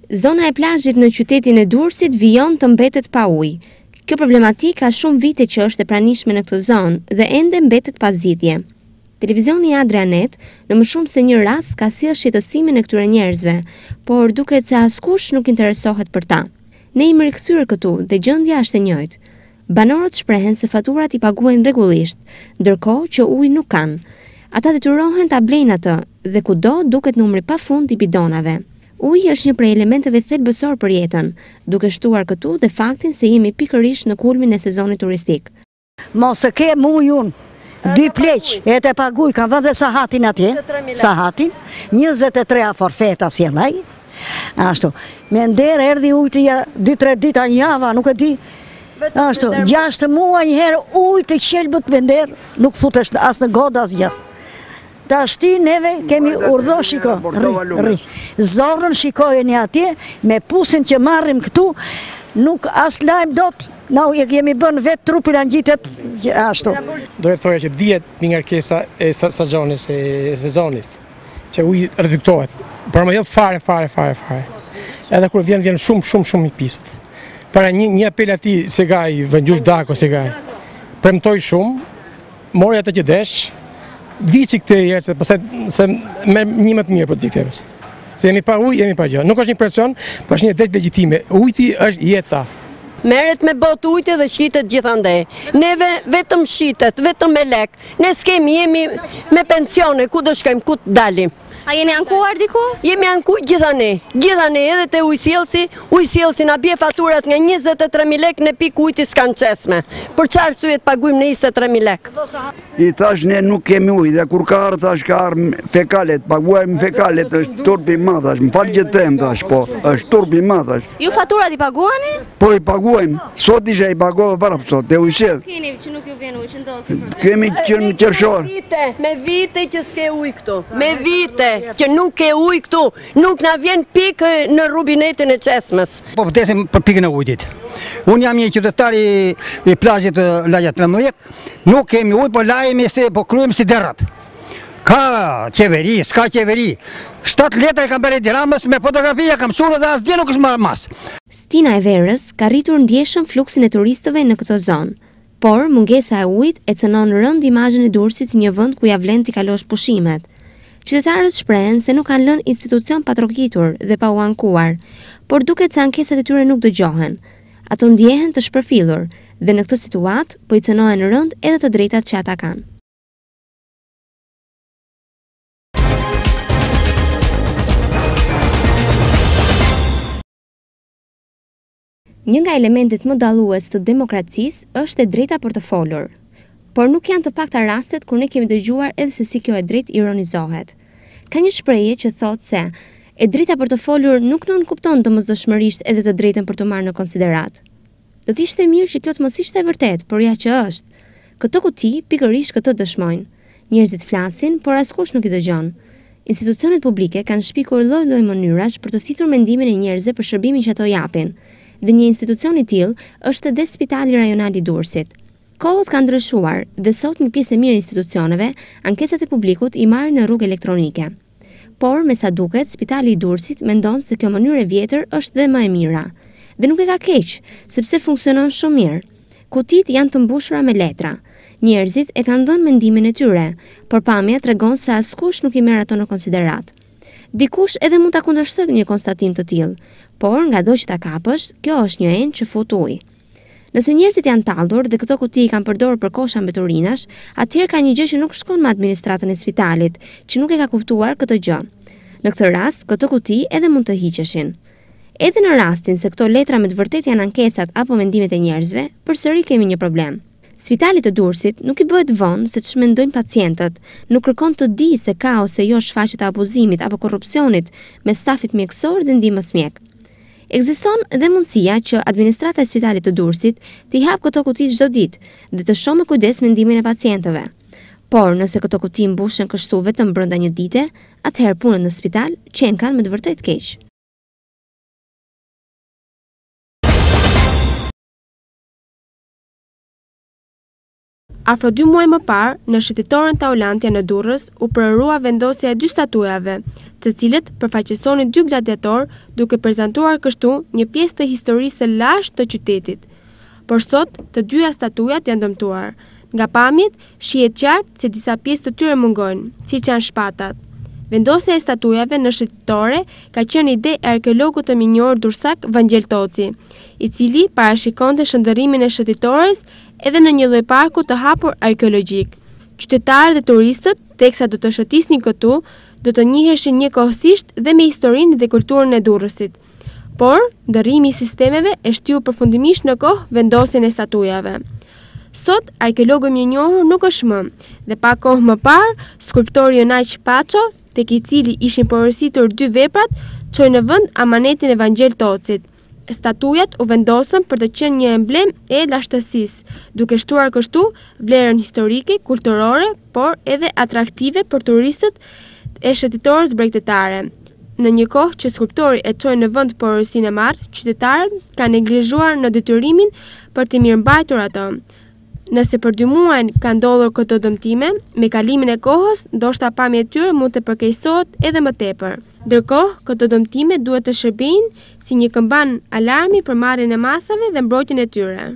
Zona e plazhit në qytetin e Durrësit vijon të mbetet pa ujë. Kjo problematik ka shumë vite që është e pranishme në këtë zonë dhe ende mbetet pa zgjidhje. Televizioni Adrianet në më shumë se një rast ka sjellë shqetësimin e këtyre njerëzve, por duket se askush nuk interesohet për ta. Ne jemi rikthyer këtu dhe gjendja është e njëjtë. Banorët shprehen se faturat i paguajnë rregullisht, ndërkohë që ujë nuk kanë. Ata detyrohen ta blejnë atë dhe kudo duket numri pafund i bidonave. Uji është një prej elementeve thelbësor për jetën, duke shtuar këtu dhe faktin se jemi pikërisht në kulmin e sezonit turistik. Mos e kem ujun, 2 pleq, e të paguj, kanë vënë dhe sahatin atje, sahatin, 23 forfeta sjellaj, ashtu, me nder erdhi ujtë 2-3 dita një java, nuk e di, ashtu, 6 muaj njëherë ujtë të qelbët me nder, nuk futesh as në godë as gjë. Ta shti neve kemi urdhë shiko, zorën shikojeni atje, me pusin që marrim këtu, nuk as lajmë dot, na e kemi bën vetë trupin angjitet, ashtu. Do e thoja që dihet një ngarkesa e sezonit, që uji reduktohet, por më jo fare. Edhe kur vjen shumë i pisët. Para një apel atij Segaj, Vëngjur Dako Segaj, premtoi shumë, mori atë që desh, vici këtë jetë, se me një më të mirë për të viktimës. Se jemi pa ujë, jemi pa gjë. Nuk është një presion, por është një drejtë legjitime. Ujti është jeta. Merret me botë ujtë dhe shitet gjithandej. Neve vetëm shitet, vetëm me lek. Ne s'kemi, jemi me pensione, ku do shkojmë, ku të dalim. A jeni ankuar diku? Jemi ankuar gjithane edhe te ujësielsi na bie faturat nga 23.000 lek në pikë ujti s'kan qesme. Për çfarë arsye të paguajmë në 23.000 lek? I thash ne nuk kemi ujë dhe kur ka ardhur tash ka ardhur fekalet, paguajmë fekalet, është turpi i madh tash. Më fal që them tash, po është turpi i madh tash. Ju faturat i paguani? Po i paguajmë. Sot isha i pagova para sot, te ujësiell. Keni që nuk ju vjen ujë, që ndodh? Kemi që qershor. Me vite që s'ke ujë këtu. Me vite që nuk ke ujë këtu, nuk na vjen pikë në rubinetin e qesmës. Po vdesim për pikën e ujit. Unë jam një qytetar i plazhit Lajja 13, nuk kemi ujë, po lajemi se po kryem si derrat. Ka qeveri, s'ka qeveri. 7 letra i kam bërë Tiranës me fotografia kam shurë dhe asgjë nuk është marrë mas. Stina e verës ka rritur ndjeshëm fluksin e turistëve në këtë zonë. Por mungesa e ujit e cënon rënd imazhin e Durrësit si një vend ku ja vlen t'i kalosh pushimet. Qytetarët shprehen se nuk kanë lënë institucion pa trokitur dhe pa u ankuar, por duket se ankesat e tyre nuk dëgjohen. Ato ndjehen të shpërfillur dhe në këtë situatë po i cënohen rënd edhe të drejtat që ata kanë. Një nga elementet më dallues të demokracisë është e drejta për të folur. Por nuk janë të pakta rastet kur ne kemi dëgjuar edhe se si kjo e drejtë ironizohet. Ka një shprehje që thotë se e drejta për të folur nuk nënkupton domosdoshmërisht edhe të drejtën për të marrë në konsiderat. Do të ishte mirë që kjo të mos ishte e vërtet, por ja që është. Këto kuti pikërisht këtë dëshmojnë. Njerëzit flasin, por askush nuk i dëgjon. Institucionet publike kanë shpikur lloj-lloj mënyrash për të thithur mendimin e njerëzve për shërbimin që ato japin. Dhe një institucion i tillë është edhe Spitali Rajonal i Durrësit. Kohët kanë ndryshuar dhe sot një pjesë e mirë e institucioneve, ankesat e publikut i marrin në rrugë elektronike. Por me sa duket, Spitali i Durrësit mendon se kjo mënyrë e vjetër është dhe më e mira. Dhe nuk e ka keq, sepse funksionon shumë mirë. Kutit janë të mbushura me letra. Njerëzit e kanë dhënë mendimin e tyre, por pamja tregon se askush nuk i merr ato në konsiderat. Dikush edhe mund ta kundërshtojë një konstatim të tillë, por ngado që ta kapësh, kjo është një enë që fut ujë. Nëse njerëzit janë tallur dhe këto kuti i kanë përdorur për kosha mbeturinash, atëherë ka një gjë që nuk shkon me administratën e spitalit, që nuk e ka kuptuar këtë gjë. Në këtë rast, këto kuti edhe mund të hiqeshin. Edhe në rastin se këto letra me të vërtetë janë ankesat apo mendimet e njerëzve, përsëri kemi një problem. Spitali të Durrësit nuk i bëhet vonë se ç'mendojnë pacientët, nuk kërkon të di se ka ose jo shfaqje të abuzimit apo korrupsionit me stafit mjekësor dhe ndihmës mjek. Ekziston dhe mundësia që administrata e Spitalit të Durrësit t'i hap këto kuti çdo ditë dhe të shohë me kujdes mendimin e pacientëve. Por nëse këto kuti mbushen kështu vetëm brenda një dite, atëherë punët në spital qenë kanë me të vërtetë keq. Afro 2 muaj më parë, në shëtitoren Taulantja në Durrës, u prerua vendosja e 2 statujave, të cilët përfaqësonin 2 gladiator, duke prezantuar kështu një pjesë të historisë së lashtë të qytetit. Por sot, të dyja statujat janë dëmtuar. Nga pamjet, shihet qartë se disa pjesë të tyre mungojnë, siç janë shpatat. Vendosja e statujave në shëtitore ka qenë ide e arkeologut të minjor dursak Vangjel Toci, i cili parashikonte shëndërimin e shëtitores edhe në një lloj parku të hapur arkeologjik. Qytetarët dhe turistët, teksa do të shëtisnin këtu, do të njiheshin njëkohësisht dhe me historinë dhe kulturën e Durrësit. Por, ndërrimi i sistemeve e shtyu përfundimisht në kohë vendosjen e statujave. Sot, arkeologu më i njohur nuk është më, dhe pak kohë më parë, skulptori Jonaq Paço, tek i cili ishin porositur 2 veprat, çoi në vend amanetin e Vangjel Tocit. Statujat u vendosën për të qenë një emblem e lashtësisë, duke shtuar kështu vlerën historike, kulturore, por edhe atraktive për turistët e shëtitores bregtetare. Në një kohë që skulptori e çoi në vend porosinë e madh, qytetarët kanë neglizhuar në detyrimin për të mirëmbajtur ato. Nëse për 2 muaj ka ndodhur këto dëmtime, me kalimin e kohës, ndoshta pamja e tyre mund të përkeqësohet edhe më tepër. Ndërkohë, këto dëmtime duhet të shërbejnë si një këmban alarmi për marrjen e masave dhe mbrojtjen e tyre.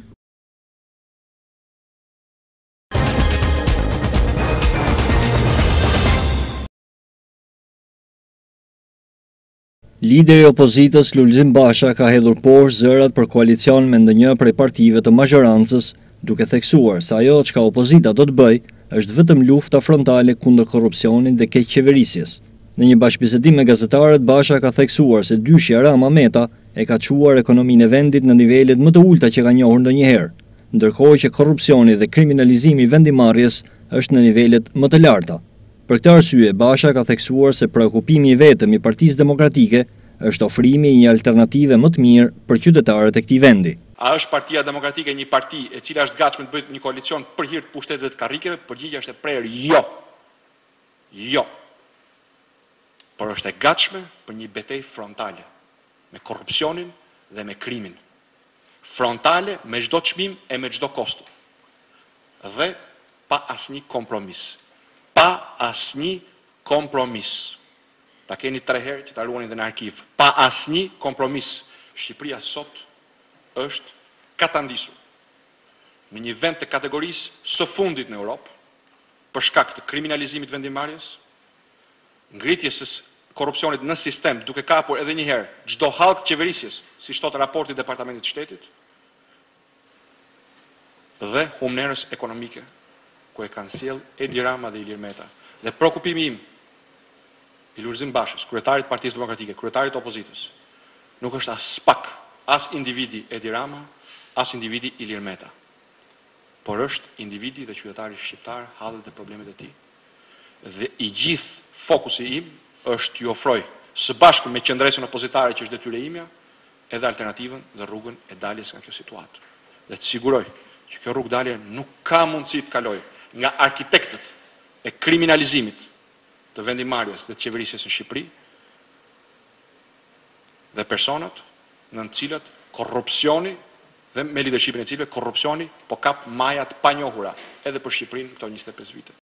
Lideri i opozitës Lulzim Basha ka hedhur poshtë zërat për koalicion me ndonjë prej partive të mazhorancës, duke theksuar se ajo çka opozita do të bëj është vetëm lufta frontale kundër korrupsionit dhe keqçeverisjes. Në një bashkëbisedim me gazetarët, Basha ka theksuar se dyshja Rama Meta e ka çuar ekonominë e vendit në nivelet më të ulta që ka njohur ndonjëherë, ndërkohë që korrupsioni dhe kriminalizimi i vendimarrjes është në nivelet më të larta. Për këtë arsye, Basha ka theksuar se preokupimi i vetëm i Partisë Demokratike është ofrimi i një alternative më të mirë për qytetarët e këtij vendi. A është Partia Demokratike një parti e cila është gatshme të bëjë një koalicion për hir të pushtetit të karrikeve? Përgjigjja është e prerë jo. Jo. Por është e gatshme për një betejë frontale me korrupsionin dhe me krimin. Frontale me çdo çmim e me çdo kosto. Dhe pa asnjë kompromis. Pa asnjë kompromis. Ta keni 3 herë që ta ruani dhe në arkiv. Pa asnjë kompromis. Shqipëria sot është katandisur në një vend të kategorisë së fundit në Europë për shkak të kriminalizimit vendimarrjes, ngritjes së korrupsionit në sistem, duke kapur edhe një herë çdo hallk qeverisjes, siç thotë raporti i Departamentit të Shtetit, dhe humnerës ekonomike ku e kanë sjell Edi Rama dhe Ilir Meta. Dhe shqetësimi im i Lulzim Bashës, kryetarit të Partisë Demokratike, kryetarit të opozitës, nuk është as pak as individi Edi Rama, as individi Ilir Meta, por është individi dhe qytetari shqiptar, hallet dhe problemet e tij. Dhe i gjithë fokusi im është t'ju ofroj së bashku me qendresën opozitare që është detyrë imja, edhe alternativën dhe rrugën e daljes nga kjo situatë. Dhe të siguroj që kjo rrugë dalje nuk ka mundësi të kalojë nga arkitektët e kriminalizimit të vendimarrjes dhe të qeverisjes në Shqipëri dhe personat në cilat korrupsioni dhe me lidershipin e cilëve korrupsioni po kap majat pa njohura edhe për Shqipërinë këto 25 vite.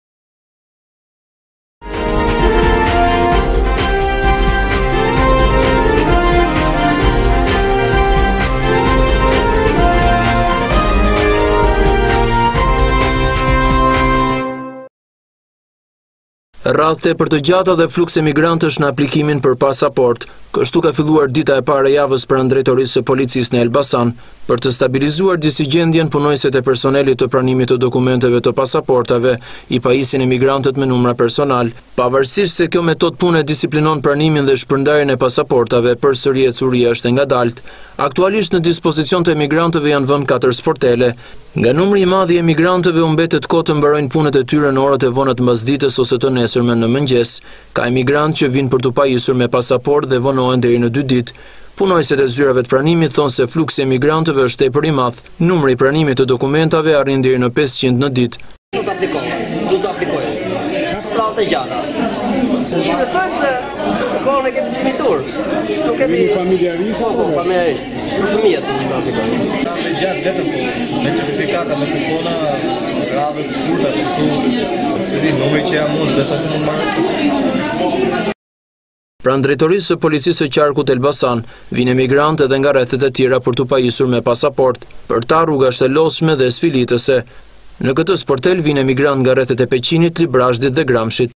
Radhte për të gjata dhe fluks emigrantësh në aplikimin për pasaport, kështu ka filluar dita e parë e javës pranë drejtorisë së policisë në Elbasan për të stabilizuar disigjendjen punojësit e personelit të pranimit të dokumenteve të pasaportave i pajisin emigrantët me numra personal, pavarësisht se kjo metodë pune disiplinon pranimin dhe shpërndarjen e pasaportave, përsëri ecuria është e ngadalt. Aktualisht në dispozicion të emigrantëve janë vënë 4 sportele. Nga numri i madh i emigrantëve u mbetet kohë të mbarojnë punët e tyre në orët e vonë të mesditës ose të nesërme në mëngjes. Ka emigrantë që vinë për të pajisur me pasaport dhe vonohen deri në 2 ditë. Punojësit e zyrave të pranimit thonë se fluksi i emigrantëve është tepër i madh. Numri i pranimit të dokumentave arrin deri në 500 në ditë. Do të aplikojë. Prapë gjata. Shpresojmë se kohën e kemi limitur. Nuk kemi familjarisht apo familjarisht. Fëmijët do të aplikojnë. Sa me gjatë vetëm me certifikata me kupona radhë të shkurta për këtu, se di numri që jam mos besoj se nuk marrë. Pranë drejtorisë së policisë së qarkut Elbasan, vinë emigrantë edhe nga rrethet e tjera për t'u pajisur me pasaport, për ta rruga shtellosshme dhe sfilitëse. Në këtë sportel vinë emigrantë nga rrethet e Peqinit, Librazhdit dhe Gramshit.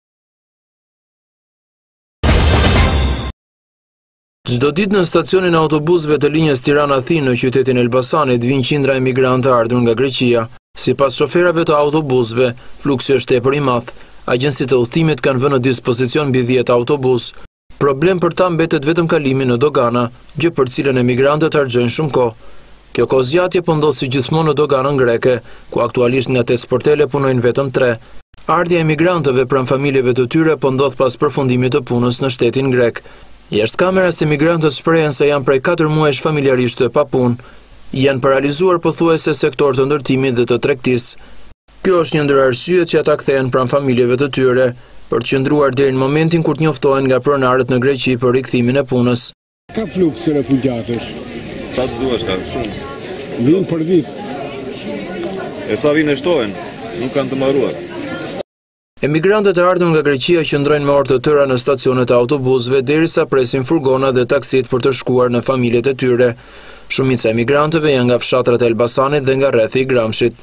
Çdo ditë në stacionin e autobusëve të linjës Tirana-Athinë në qytetin Elbasanit vinë qindra emigrantë ardhur nga Greqia. Sipas shoferave të autobusëve, fluksi është tepër i madh. Agjencitë e udhëtimit kanë vënë në dispozicion mbi 10 autobus. Problem për ta mbetet vetëm kalimi në dogana, gjë për cilën emigrantët harxojnë shumë kohë. Kjo kozgjatje po ndodh si gjithmonë në doganën greke, ku aktualisht nga 8 sportele punojnë vetëm 3. Ardhja e emigrantëve pranë familjeve të tyre po ndodh pas përfundimit të punës në shtetin grek. Jashtë kameras emigrantët shprehen se janë prej 4 muajsh familjarisht të papunë. Janë paralizuar pothuajse sektor të ndërtimit dhe të tregtisë. Kjo është një ndër arsyet që ata kthehen pranë familjeve të tyre, për të qëndruar deri në momentin kur të njoftohen nga pronarët në Greqi për rikthimin e punës. Ka fluks refugjatësh? Sa të duash ka, shumë. Vinë për vit. E sa vinë e shtohen, nuk kanë të mbaruar. Emigrantët e ardhur nga Greqia qëndrojnë me orë të tëra në stacionet e autobusëve derisa presin furgona dhe taksit për të shkuar në familjet e tyre. Shumica e emigrantëve janë nga fshatrat e Elbasanit dhe nga rrethi i Gramshit.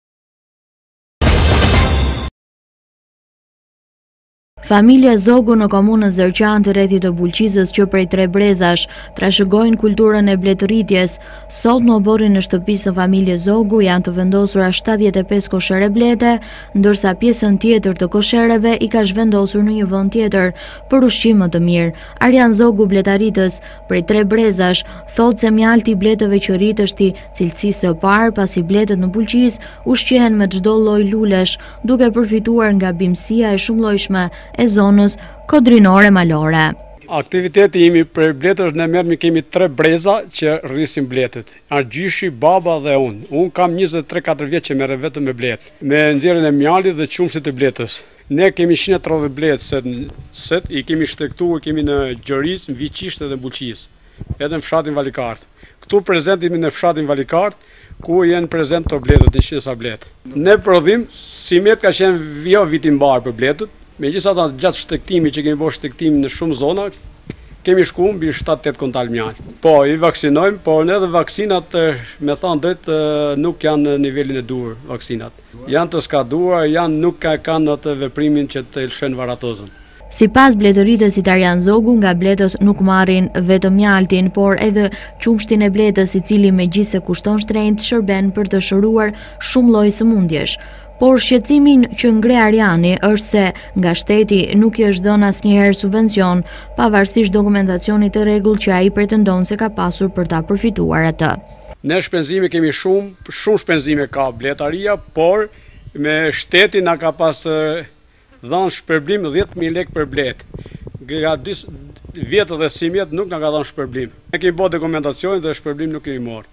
Familja Zogu në komunën Zërqan të rrethit të Bulqizës që prej 3 brezash trashëgojnë kulturën e bletëritjes. Sot në oborrin në shtëpisë të familjes Zogu janë të vendosura 75 koshere blete, ndërsa pjesën tjetër të koshereve i ka zhvendosur në një vend tjetër për ushqim më të mirë. Arjan Zogu, bletaritës prej 3 brezash, thotë se mjalti i bletëve që rritështi cilësisë së parë, pasi bletët në Bulqiz ushqehen me çdo lloj lulesh, duke përfituar nga bimësia e shumëllojshme e zonës kodrinore malore. Aktiviteti imi për bletës në mermi kemi 3 breza që rrisin bletët. Argjyshi, baba dhe unë. Unë kam 23-4 vjetë që mere vetëm me bletë, me nxjerrjen e mjalit dhe qumshit e bletës. Ne kemi 130 bletë, set i kemi shtektuar, kemi në Gjëris, në Viqisht dhe në Bulqis, edhe në fshatin Valikart. Këtu prezentimi në fshatin Valikart, ku jenë prezent të bletët, 100 sa bletë. Ne prodhim, si met ka qenë jo vitin barë për bletët. Me gjitha ta gjatë shtektimi që kemi bërë shtektim në shumë zona, kemi shku mbi 7-8 kontal mjallë. Po, i vaksinojmë, po edhe vaksinat, me thanë drejtë, nuk janë në nivelin e duhur vaksinat. Janë të skaduar, nuk kanë atë veprimin që të lëshen varatozën. Sipas bletëritësit Arjan Zogu, nga bletët nuk marrin vetëm mjaltin, por edhe qumshtin e bletës, i cili megjithse kushton shtrenjtë, shërben për të shëruar shumë lloj sëmundjesh. Por shqetësimin që ngre Arjani është se nga shteti nuk i është dhënë asnjëherë subvencion, pavarësisht dokumentacionit të rregull që ai pretendon se ka pasur për ta përfituar atë. Ne shpenzime kemi shumë shpenzime ka bletaria, por me shteti na ka pas dhënë shpërblim 10.000 lekë për blet. Nga vjetë dhe si mjetë nuk nga ka dhënë shpërblim. Ne kemi bërë dokumentacionin dhe shpërblim nuk kemi morë.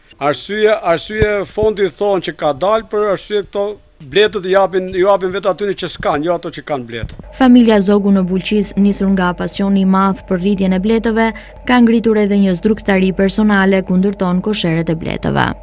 Arsye fondi thonë që ka dalë, për arsye këto bletët ju japin vetë atyre që s'kan, jo ato që kanë bletë. Familja Zogu në Bulqiz, nisur nga pasioni i madh për rritjen e bletëve, ka ngritur edhe një zdrugtari personale ku ndërton kosheret e bletëve.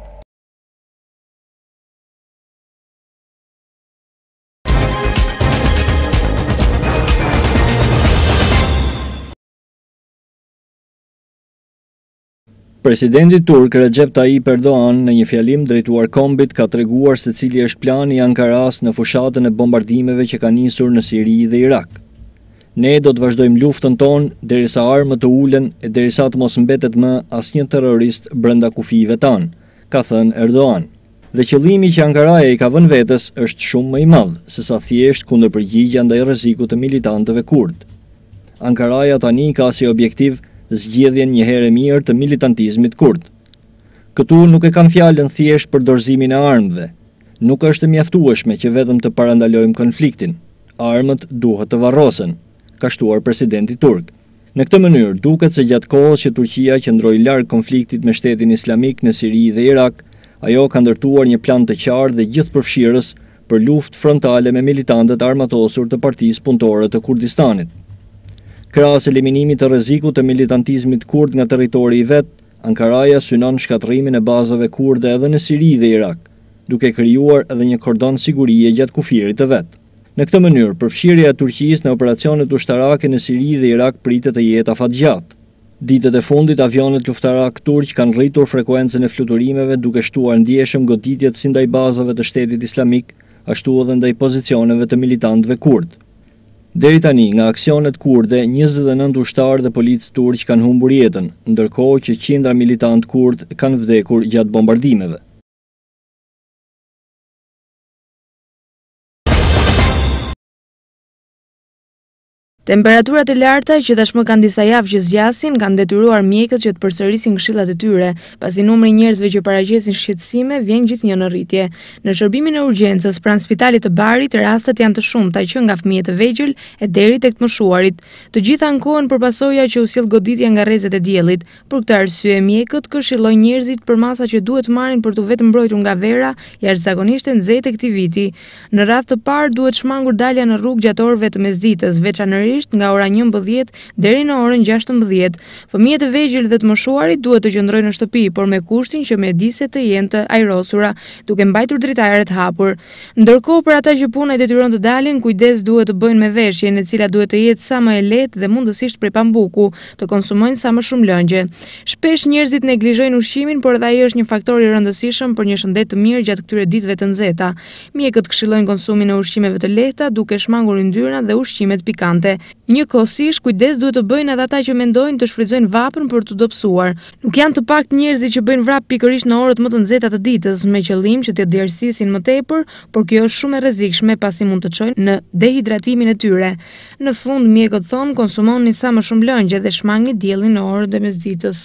Presidenti turk Recep Tayyip Erdogan në një fjalim drejtuar kombit ka treguar se cili është plani i Ankaras në fushatën e bombardimeve që ka nisur në Siri dhe Irak. Ne do të vazhdojmë luftën tonë derisa armët të ulen e derisa të mos mbetet më asnjë terrorist brenda kufive tanë, ka thënë Erdogan. Dhe qëllimi që Ankaraja i ka vënë vetes është shumë më i madh se sa thjesht kundërpërgjigja ndaj rrezikut të militantëve kurd. Ankaraja tani ka si objektiv zgjedhjen një herë mirë të militantizmit kurd. Këtu nuk e kanë fjalën thjesht për dorëzimin e armëve. Nuk është mjaftueshme që vetëm të parandalojmë konfliktin. Armët duhet të varrosen, ka shtuar presidenti turk. Në këtë mënyrë, duket se gjatë kohës që Turqia qëndroi larg konfliktit me shtetin islamik në Siri dhe Irak, ajo ka ndërtuar një plan të qartë dhe gjithëpërfshirës për luftë frontale me militantët armatosur të Partisë Punëtore të Kurdistanit. Krahas eliminimit të rrezikut të militantizmit kurd nga territori i vet, Ankaraja synon shkatrimin e bazave kurde edhe në Siri dhe Irak, duke krijuar edhe një kordon sigurie gjatë kufirit të vet. Në këtë mënyrë, përfshirja e Turqisë në operacionet ushtarake në Siri dhe Irak pritet të jetë afatgjatë. Ditët e fundit, avionet luftarak turq kanë rritur frekuencën e fluturimeve duke shtuar ndjeshëm goditjet si ndaj bazave të Shtetit Islamik, ashtu edhe ndaj pozicioneve të militantëve kurd. Deri tani, nga aksionet kurde, 29 ushtarë dhe policë turq kanë humbur jetën, ndërkohë që qindra militantë kurd kanë vdekur gjatë bombardimeve. Temperaturat e larta që tashmë kanë disa javë që zgjasin kanë detyruar mjekët që të përsërisin këshillat e tyre, pasi numri i njerëzve që paraqesin shqetësime vjen gjithnjë në rritje. Në shërbimin e urgjencës pranë spitalit të Barit, rastet janë të shumta që nga fëmijët e vegjël e deri tek të moshuarit. Të gjitha ankohen për pasoja që u sjell goditja nga rrezet e diellit. Për këtë arsye, mjekët këshillojnë njerëzit për masa që duhet marrin për të vetë mbrojtur nga vera jashtëzakonisht e nxehtë këtij viti. Në radhë të parë duhet shmangur dalja në rrugë gjatë orëve të mesditës, veçanërisht nga ora 11 deri në orën 16. Fëmijët e vegjël dhe të moshuarit duhet të qëndrojnë në shtëpi, por me kushtin që mjediset të jenë të ajrosura, duke mbajtur dritaret hapur. Ndërkohë për ata që puna i detyron të dalin, kujdes duhet të bëjnë me veshjen, e cila duhet të jetë sa më e lehtë dhe mundësisht prej pambuku, të konsumojnë sa më shumë lëngje. Shpesh njerëzit neglizhojnë ushqimin, por edhe ai është një faktor i rëndësishëm për një shëndet të mirë gjatë këtyre ditëve të nxehta. Mjekët këshillojnë konsumin e ushqimeve të lehta, duke shmangur yndyrna dhe ushqimet pikante. Njëkohësisht, kujdes duhet të bëjnë edhe ata që mendojnë të shfrytëzojnë vapën për të dobësuar. Nuk janë të paktë njerëzit që bëjnë vrap pikërisht në orët më të nxehta të ditës, me qëllim që të djersisin më tepër, por kjo është shumë e rrezikshme pasi mund të çojnë në dehidratimin e tyre. Në fund, mjekët thonë konsumoni sa më shumë lëngje dhe shmangni diellin në orët e mesditës.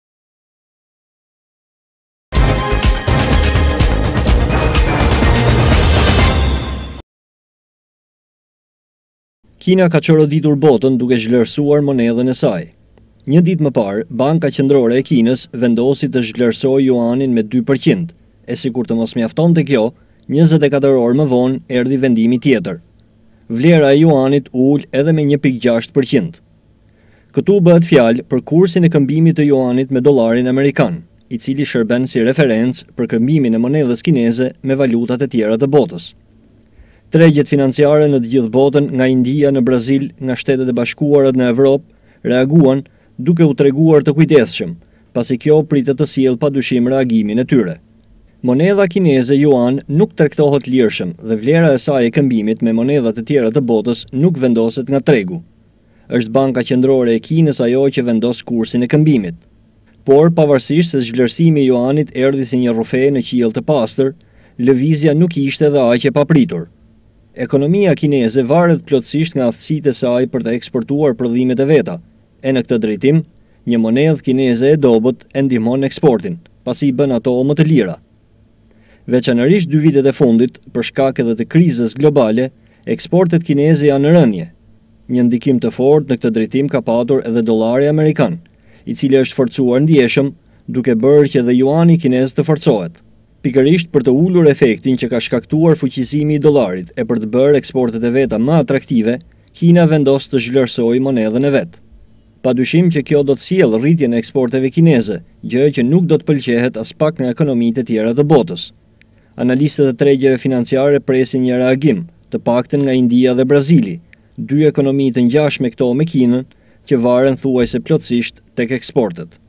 Kina ka çoroditur botën duke zhvlerësuar monedhën e saj. Një ditë më parë, Banka Qendrore e Kinës vendosi të zhvlerësojë juanin me 2%, e sikur të mos mjaftonte kjo, 24 orë më vonë erdhi vendimi tjetër. Vlera e juanit ul edhe me 1.6%. Këtu bëhet fjalë për kursin e këmbimit të juanit me dollarin amerikan, i cili shërben si referencë për këmbimin e monedhës kineze me valutat e tjera të botës. Tregjet financiare në të gjithë botën, nga India në Brazil, nga Shtetet e Bashkuara në Evropë, reaguan duke u treguar të kujdesshëm, pasi kjo pritet të sjellë padyshim reagimin e tyre. Monedha kineze yuan nuk tregtohet lirshëm dhe vlera e saj e këmbimit me monedhat e tjera të botës nuk vendoset nga tregu. Është Banka Qendrore e Kinës ajo që vendos kursin e këmbimit. Por pavarësisht se zhvlerësimi i yuanit erdhi si një rrufe në qiell të pastër, lëvizja nuk ishte dhe aq e papritur. Ekonomia kineze varet plotësisht nga aftësitë e saj për të eksportuar prodhimet e veta, e në këtë drejtim, një monedhë kineze e dobët e ndihmon eksportin, pasi i bën ato më të lira. Veçanërisht 2 vitet e fundit, për shkak edhe të krizës globale, eksportet kineze janë në rënje. Një ndikim të fortë në këtë drejtim ka patur edhe dollari amerikan, i cili është forcuar ndjeshëm, duke bërë që edhe juani kinez të forcohet. Pikërisht për të ulur efektin që ka shkaktuar fuqizimi i dollarit e për të bërë eksportet e veta më atraktive, Kina vendos të zhvlerësojë monedhën e vet. Padyshim që kjo do të sjellë rritjen e eksporteve kineze, gjë që nuk do të pëlqehet as pak nga ekonomitë e tjera të botës. Analistët e tregjeve financiare presin një reagim, të paktën nga India dhe Brazili, 2 ekonomi të ngjashme këto me Kinën, që varen thuajse plotësisht tek eksportet.